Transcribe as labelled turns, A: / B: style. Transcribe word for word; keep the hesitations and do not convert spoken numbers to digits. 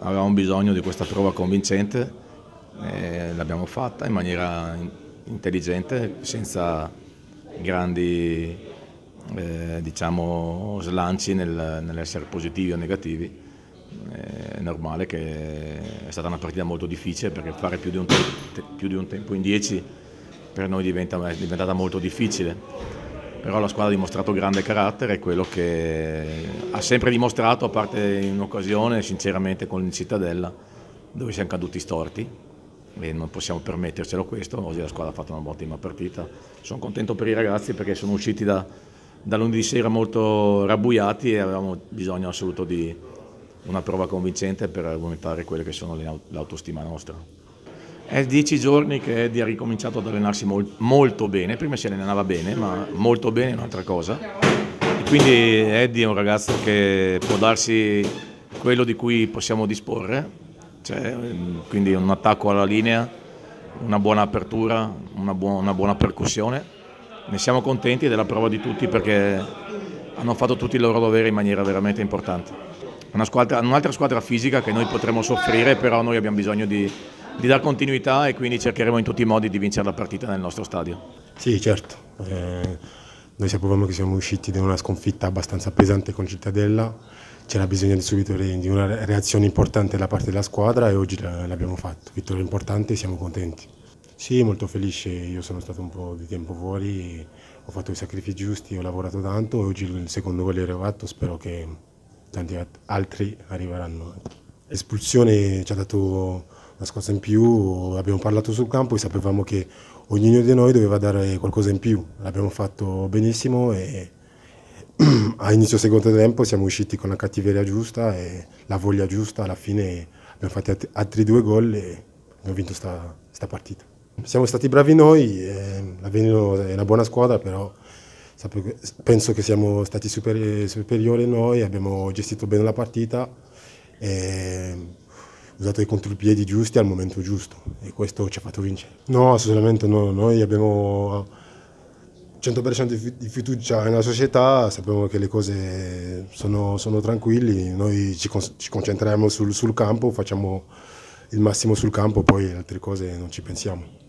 A: avevamo bisogno di questa prova convincente e l'abbiamo fatta in maniera intelligente, senza grandi eh, diciamo, slanci nel, nell'essere positivi o negativi. È normale che è stata una partita molto difficile, perché fare più di un, te più di un tempo in dieci per noi diventa, è diventata molto difficile. Però la squadra ha dimostrato grande carattere, quello che ha sempre dimostrato, a parte in un'occasione sinceramente con il Cittadella, dove siamo caduti storti e non possiamo permettercelo questo. Oggi la squadra ha fatto un'ottima partita, sono contento per i ragazzi perché sono usciti da, da lunedì sera molto rabbuiati e avevamo bisogno assoluto di una prova convincente per aumentare quelle che sono l'autostima nostra. È dieci giorni che Eddie ha ricominciato ad allenarsi molt, molto bene, prima si allenava bene, ma molto bene è un'altra cosa. E quindi Eddie è un ragazzo che può darsi quello di cui possiamo disporre, cioè, quindi un attacco alla linea, una buona apertura, una, buona, una buona percussione. Ne siamo contenti ed è la prova di tutti, perché hanno fatto tutti il loro dovere in maniera veramente importante. Una squadra, un'altra squadra fisica che noi potremo soffrire, però noi abbiamo bisogno di, di dar continuità e quindi cercheremo in tutti i modi di vincere la partita nel nostro stadio.
B: Sì, certo. Eh, noi sapevamo che siamo usciti da una sconfitta abbastanza pesante con Cittadella, c'era bisogno di subito di una reazione importante da parte della squadra e oggi l'abbiamo fatto. Vittoria importante e siamo contenti. Sì, molto felice, io sono stato un po' di tempo fuori, ho fatto i sacrifici giusti, ho lavorato tanto e oggi il secondo gol è arrivato, spero che tanti altri arriveranno. L'espulsione ci ha dato una scossa in più, abbiamo parlato sul campo e sapevamo che ognuno di noi doveva dare qualcosa in più, l'abbiamo fatto benissimo e a inizio secondo tempo siamo usciti con la cattiveria giusta e la voglia giusta, alla fine abbiamo fatto altri due gol e abbiamo vinto questa partita. Siamo stati bravi noi, eh, l'Avellino è una buona squadra, però penso che siamo stati superi, superiori noi, abbiamo gestito bene la partita e usato i contropiedi giusti al momento giusto e questo ci ha fatto vincere. No, assolutamente no, noi abbiamo cento per cento di fiducia nella società, sappiamo che le cose sono, sono tranquilli, noi ci, ci concentriamo sul, sul campo, facciamo il massimo sul campo, poi le altre cose non ci pensiamo.